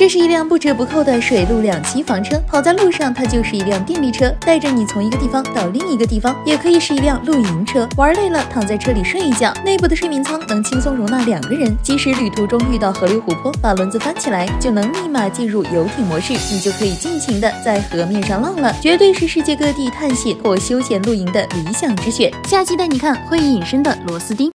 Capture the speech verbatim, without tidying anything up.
这是一辆不折不扣的水陆两栖房车，跑在路上它就是一辆电力车，带着你从一个地方到另一个地方，也可以是一辆露营车，玩累了躺在车里睡一觉。内部的睡眠舱能轻松容纳两个人，即使旅途中遇到河流湖泊，把轮子翻起来，就能立马进入游艇模式，你就可以尽情的在河面上浪了，绝对是世界各地探险或休闲露营的理想之选。下期带你看会隐身的螺丝钉。